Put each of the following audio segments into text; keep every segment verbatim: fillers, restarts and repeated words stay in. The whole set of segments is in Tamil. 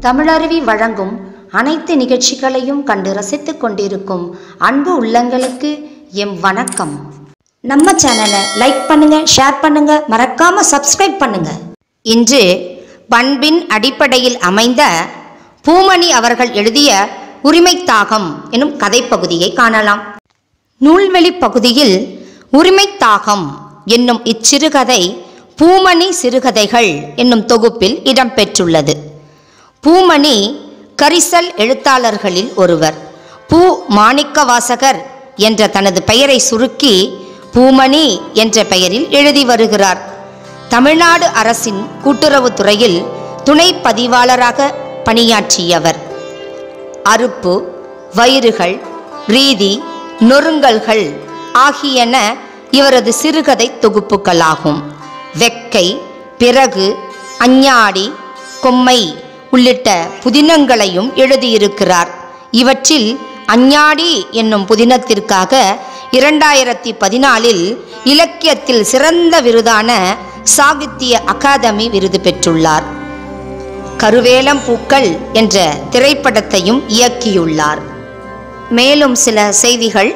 தமிழருவி வழங்கும் அனைத்து நிகழ்ச்சிகளையும் கண்டு ரசித்துக் கொண்டிருக்கும் அன்பு உள்ளங்களுக்கு எம் வணக்கம். நம்ம சேனலை லைக் பண்ணுங்க, ஷேர் பண்ணுங்க, மறக்காம சப்ஸ்கிரைப் பண்ணுங்க. இன்று பண்பின் அடிப்படையில் அமைந்த பூமணி அவர்கள் எழுதிய உரிமைத்தாகம் எனும் கதைப்பகுதியை காணலாம். நூல்வெளி பகுதியில் உரிமைத்தாகம் என்னும் இச்சிறுகதை பூமணி சிறுகதைகள் என்னும் தொகுப்பில் இடம்பெற்றுள்ளது. பூமணி கரிசல் எழுத்தாளர்களில் ஒருவர். பூ மாணிக்கவாசகர் என்ற தனது பெயரை சுருக்கி பூமணி என்ற பெயரில் எழுதி வருகிறார். தமிழ்நாடு அரசின் கூட்டுறவுத்துறையில் துணை பதிவாளராக பணியாற்றியவர். அறுப்பு, வயிறுகள், ரீதி, நொறுங்கல்கள் ஆகியன இவரது சிறுகதை தொகுப்புகளாகும். வெக்கை, பிறகு, அஞ்ஞாடி, கொம்மை உள்ளிட்ட புதினங்களையும் எழுதியிருக்கிறார். இவற்றில் அஞ்ஞாடி என்னும் புதினத்திற்காக இரண்டாயிரத்தி பதினாலில் இலக்கியத்தில் சிறந்த விருதான சாகித்ய அகாதமி விருது பெற்றுள்ளார். கருவேலம் பூக்கள் என்ற திரைப்படத்தையும் இயக்கியுள்ளார். மேலும் சில செய்திகள்.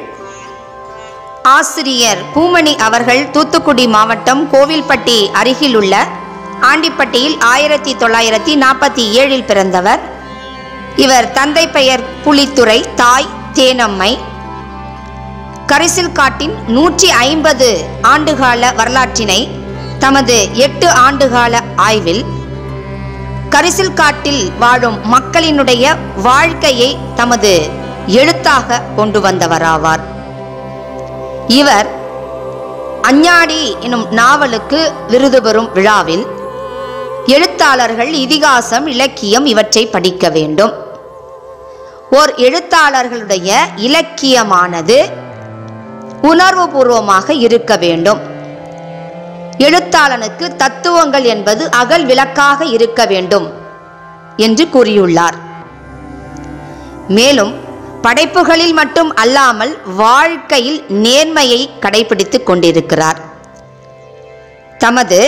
ஆசிரியர் பூமணி அவர்கள் தூத்துக்குடி மாவட்டம் கோவில்பட்டி அருகிலுள்ள ஆண்டிப்பட்டியில் ஆயிரத்தி தொள்ளாயிரத்தி நாற்பத்தி ஏழில் பிறந்தவர். இவர் தந்தை பெயர் புலித்துறை, தாய் தேனம்மை. கரிசில் காட்டின் நூற்றி ஐம்பது ஆண்டுகால வரலாற்றினை தமது எட்டு ஆண்டுகால ஆய்வில் கரிசில் காட்டில் வாழும் மக்களினுடைய வாழ்க்கையை தமது எழுத்தாக கொண்டு வந்தவராவார். இவர் அஞ்ஞாடி எனும் நாவலுக்கு விருது பெறும் விழாவில் எழுத்தாளர்கள் இதிகாசம், இலக்கியம் இவற்றை படிக்க வேண்டும். ஓர் எழுத்தாளர்களுடைய இலக்கியமானது உணர்வுபூர்வமாக இருக்க வேண்டும். எழுத்தாளனுக்கு தத்துவங்கள் என்பது அகல் விளக்காக இருக்க வேண்டும் என்று கூறியுள்ளார். மேலும் படைப்புகளில் மட்டும் அல்லாமல் வாழ்க்கையில் நேர்மையை கடைபிடித்துக் கொண்டிருக்கிறார். தமது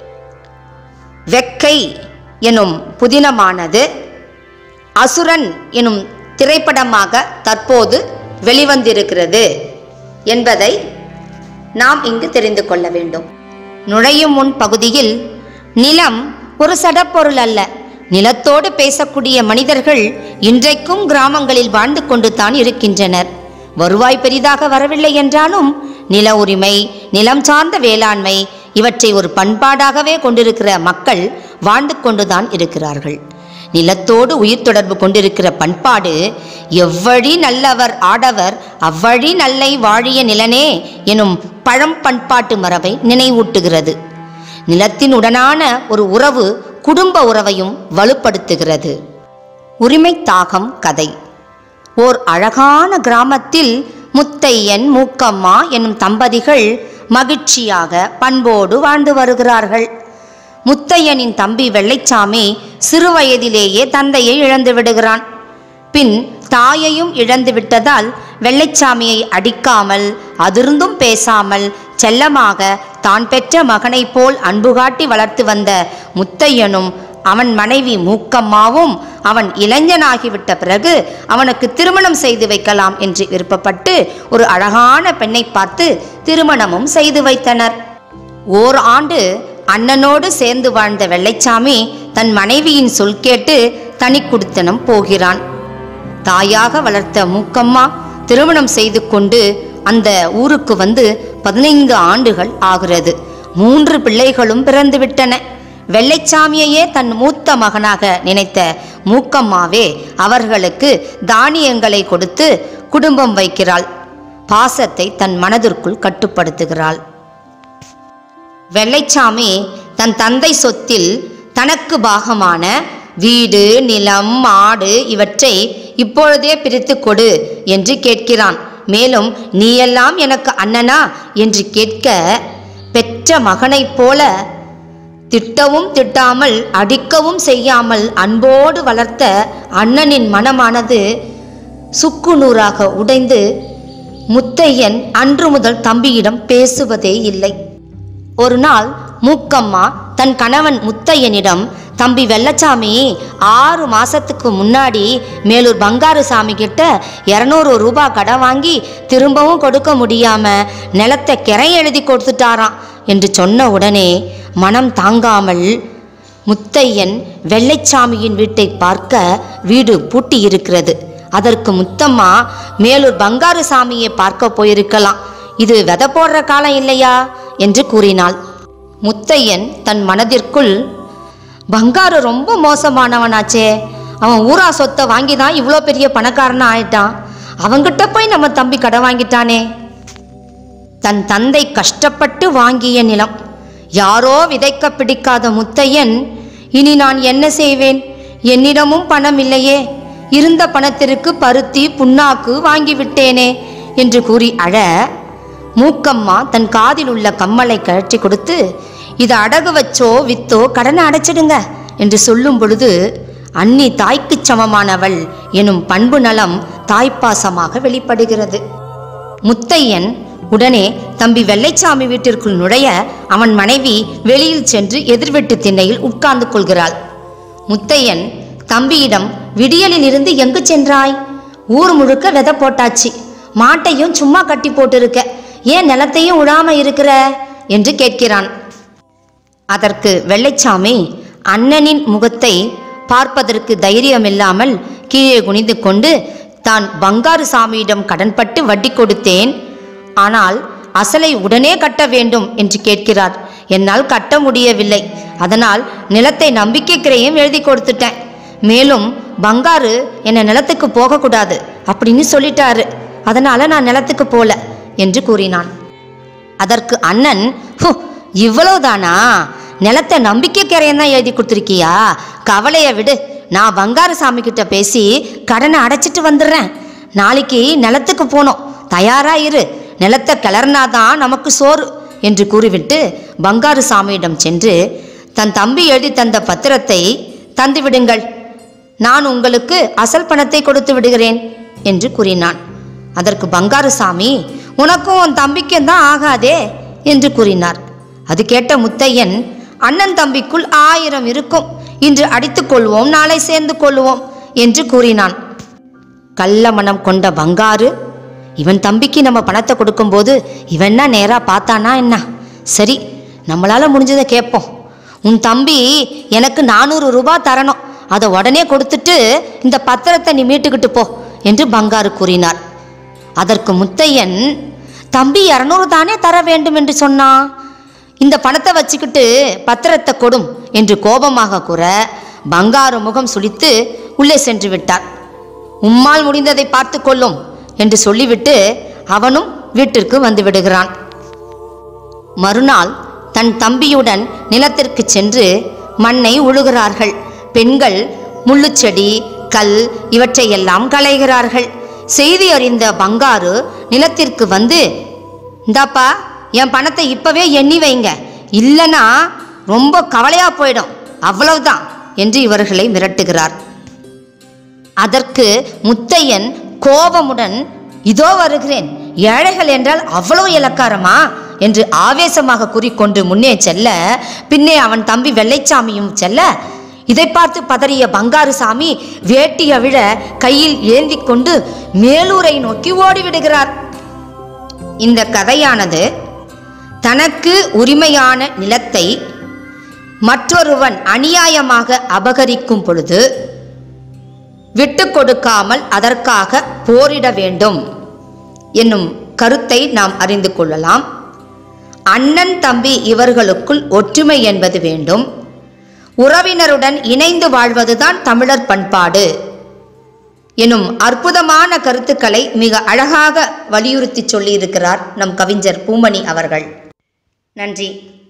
வெக்கை எனும் புதினமானது அசுரன் எனும் திரைப்படமாக தற்போது வெளிவந்திருக்கிறது என்பதை நாம் இங்கு தெரிந்து கொள்ள வேண்டும். நுழையும் முன் பகுதியில் நிலம் ஒரு சடப்பொருள் அல்ல, நிலத்தோடு பேசக்கூடிய மனிதர்கள் இன்றைக்கும் கிராமங்களில் வாழ்ந்து கொண்டு தான் இருக்கின்றனர். வருவாய் பெரிதாக வரவில்லை என்றாலும் நில உரிமை, நிலம் சார்ந்த வேளாண்மை இவற்றை ஒரு பண்பாடாகவே கொண்டிருக்கிற மக்கள் வாழ்ந்து கொண்டுதான் இருக்கிறார்கள். நிலத்தோடு உயிர் தொடர்பு கொண்டிருக்கிற பண்பாடு எவ்வழி நல்லவர் ஆடவர் அவ்வழி நல்லை வாழிய நிலனே எனும் பழம் பண்பாட்டு மரபை நினைவூட்டுகிறது. நிலத்தின் உடனான ஒரு உறவு குடும்ப உறவையும் வலுப்படுத்துகிறது. உரிமைத்தாகம் கதை. ஓர் அழகான கிராமத்தில் முத்தையன், மூக்கம்மா என்னும் தம்பதிகள் மகிழ்ச்சியாக பண்போடு வாழ்ந்து வருகிறார்கள். முத்தையனின் தம்பி வெள்ளைச்சாமி சிறு வயதிலேயே தந்தையை இழந்து விடுகிறான். பின் தாயையும் இழந்து விட்டதால் வெள்ளைச்சாமியை அடிக்காமல் அதிர்ந்தும் பேசாமல் செல்லமாக தான் பெற்ற மகனைப் போல் அன்பு காட்டி வளர்த்து வந்த முத்தையனும் அவன் மனைவி மூக்கம்மாவும் அவன் இளைஞனாகிவிட்ட பிறகு அவனுக்கு திருமணம் செய்து வைக்கலாம் என்று விருப்பப்பட்டு ஒரு அழகான பெண்ணை பார்த்து திருமணமும் செய்து வைத்தனர். ஓர் ஆண்டு அண்ணனோடு சேர்ந்து வாழ்ந்த வெள்ளைச்சாமி தன் மனைவியின் சொல் கேட்டு தனி குடித்தனம் போகிறான். தாயாக வளர்த்த மூக்கம்மா திருமணம் செய்து கொண்டு அந்த ஊருக்கு வந்து பதினைந்து ஆண்டுகள் ஆகிறது. மூன்று பிள்ளைகளும் பிறந்து விட்டன. வெள்ளைச்சாமியையே தன் மூத்த மகனாக நினைத்த மூக்கம்மாவே அவர்களுக்கு தானியங்களை கொடுத்து குடும்பம் வைக்கிறாள். பாசத்தை தன் மனதிற்குள் கட்டுப்படுத்துகிறாள். வெள்ளைச்சாமி தன் தந்தை சொத்தில் தனக்கு பாகமான வீடு, நிலம், மாடு இவற்றை இப்பொழுதே பிரித்து கொடு என்று கேட்கிறான். மேலும் நீ எல்லாம் எனக்கு அண்ணனா என்று கேட்க பெற்ற மகனைப் போல திட்டவும் திட்டாமல் அடிக்கவும் செய்யாமல் அன்போடு வளர்த்த அண்ணனின் மனமானது சுக்குநூறாக உடைந்து முத்தையன் அன்று முதல் தம்பியிடம் பேசுவதே இல்லை. ஒரு நாள் மூக்கம்மா தன் கணவன் முத்தையனிடம் தம்பி வெள்ளச்சாமி ஆறு மாசத்துக்கு முன்னாடி மேலூர் பங்காரு சாமி கிட்ட இரநூறு ரூபாய் கடன் வாங்கி திரும்பவும் கொடுக்க முடியாம நிலத்தை கிரை எழுதி கொடுத்துட்டாராம் என்று சொன்ன உடனே மனம் தாங்காமல் முத்தையன் வெள்ளைச்சாமியின் வீட்டை பார்க்க வீடு பூட்டி இருக்கிறது. அதற்கு முத்தம்மா மேலூர் பங்காரு சாமியை பார்க்க போயிருக்கலாம், இது விதை போடுற காலம் இல்லையா என்று கூறினாள். முத்தையன் தன் மனதிற்குள், பங்காரு ரொம்ப மோசமானவனாச்சே, அவன் ஊரா சொத்தை வாங்கி தான் இவ்வளோ பெரிய பணக்காரனா ஆயிட்டான், அவங்கிட்ட போய் நம்ம தம்பி கடன் வாங்கிட்டானே. தன் தந்தை கஷ்டப்பட்டு வாங்கிய நிலம் யாரோ விதைக்க பிடிக்காத முத்தையன், இனி நான் என்ன செய்வேன், என்னிடமும் பணம் இல்லையே, இருந்த பணத்திற்கு பருத்தி புண்ணாக்கு வாங்கிவிட்டேனே என்று கூறி அழ, மூக்கம்மா தன் காதில் உள்ள கம்மலை கழற்றி கொடுத்து, இதை அடகு வச்சோ வித்தோ கடனை அடைச்சிடுங்க என்று சொல்லும் பொழுது, அன்னி தாய்க்கு சமமானவள் எனும் பண்பு நலம் தாய்ப்பாசமாக வெளிப்படுகிறது. முத்தையன் உடனே தம்பி வெள்ளைச்சாமி வீட்டிற்குள் நுழைய அவன் மனைவி வெளியில் சென்று எதிர்வெட்டு திண்ணையில் உட்கார்ந்து கொள்கிறாள். முத்தையன் தம்பியிடம், விடியலில் இருந்து எங்கு சென்றாய்? ஊர் முழுக்க விதை போட்டாச்சு, மாட்டையும் சும்மா கட்டி போட்டிருக்க, ஏன் நிலத்தையும் உழாம இருக்கிற என்று கேட்கிறான். அதற்கு வெள்ளைச்சாமி அண்ணனின் முகத்தை பார்ப்பதற்கு தைரியமில்லாமல் கீழே குனிந்து கொண்டு, தான் பங்காரு சாமியிடம் கடன்பட்டு வட்டி கொடுத்தேன், ஆனால் அசலை உடனே கட்ட வேண்டும் என்று கேட்கிறார். என்னால் கட்ட முடியவில்லை, அதனால் நிலத்தை நம்பிக்கை கிரையும் எழுதி கொடுத்துட்டேன், மேலும் பங்காரு என்னை நிலத்துக்கு போகக்கூடாது அப்படின்னு சொல்லிட்டாரு, அதனால நான் நிலத்துக்கு போல என்று கூறினான். அதற்கு அண்ணன், ஹோ இவ்வளவுதானா, நிலத்தை நம்பிக்கை கிரையம் தான் எழுதி கொடுத்துருக்கியா, கவலையை விடு, நான் பங்காரு சாமி கிட்ட பேசி கடனை அடைச்சிட்டு வந்துடுறேன், நாளைக்கு நிலத்துக்கு போனோம், தயாரா இரு, நிலத்தை கிளறினாதான் நமக்கு சோறு என்று கூறிவிட்டு பங்காரு சாமியிடம் சென்று, தன் தம்பி எழுதி தந்த பத்திரத்தை தந்து விடுங்கள், நான் உங்களுக்கு அசல் பணத்தை கொடுத்து விடுகிறேன் என்று கூறினான். அதற்கு பங்காரு சாமி, உனக்கும் உன் தம்பிக்கும் தான் ஆகாதே என்று கூறினார். அது கேட்ட முத்தையன், அண்ணன் தம்பிக்குள் ஆயிரம் இருக்கும், இன்று அடித்துக் கொள்வோம், நாளை சேர்ந்து கொள்வோம் என்று கூறினான். கள்ள மனம் கொண்ட பங்காரு, இவன் தம்பிக்கு நம்ம பணத்தை கொடுக்கும்போது இவன்னா நேரா பார்த்தானா என்ன, சரி நம்மளால முடிஞ்சதை கேட்போம், உன் தம்பி எனக்கு நானூறு ரூபாய் தரணும், அதை உடனே கொடுத்துட்டு இந்த பத்திரத்தை நீ மீட்டுக்கிட்டு போ என்று பங்காரு கூறினார். அதற்கு முத்தையன், தம்பி இரநூறு தானே தர வேண்டும் என்று சொன்னான், இந்த பணத்தை வச்சுக்கிட்டு பத்திரத்தை கொடும் என்று கோபமாக கூற, பங்காரு முகம் சுளித்து உள்ளே சென்று விட்டார். உம்மால் முடிந்ததை பார்த்து கொள்ளும் என்று சொல்லிவிட்டு அவனும் வீட்டிற்கு வந்து விடுகிறான். மறுநாள் தன் தம்பியுடன் நிலத்திற்கு சென்று மண்ணை உழுகிறார்கள். பெண்கள் முள்ளுச்செடி கல் இவற்றையெல்லாம் களைகிறார்கள். செய்தி அறிந்த பங்காரு நிலத்திற்கு வந்து, இந்தாப்பா என் பணத்தை இப்பவே எண்ணி வைங்க, இல்லைன்னா ரொம்ப கவலையா போயிடும், அவ்வளவுதான் என்று இவர்களை மிரட்டுகிறார். அதற்கு முத்தையன் கோபமுடன், இதோ வருகிறேன், ஏழைகள் என்றால் அவ்வளவு இலக்காரமா என்று ஆவேசமாக கூறிக்கொண்டு முன்னே செல்ல, பின்னே அவன் தம்பி வெள்ளைச்சாமியும் செல்ல, இதை பார்த்து பதறிய பங்காரு சாமி வேட்டிய விழ கையில் ஏந்தி கொண்டு மேலூரை நோக்கி ஓடிவிடுகிறார். இந்த கதையானது தனக்கு உரிமையான நிலத்தை மற்றொருவன் அநியாயமாக அபகரிக்கும் பொழுது விட்டு கொடுக்காமல் அதற்காக போரிட வேண்டும் என்னும் கருத்தை நாம் அறிந்து கொள்ளலாம். அண்ணன் தம்பி இவர்களுக்குள் ஒற்றுமை என்பது வேண்டும். உறவினருடன் இணைந்து வாழ்வதுதான் தமிழர் பண்பாடு எனும் அற்புதமான கருத்துக்களை மிக அழகாக வலியுறுத்தி சொல்லியிருக்கிறார் நம் கவிஞர் பூமணி அவர்கள். நன்றி.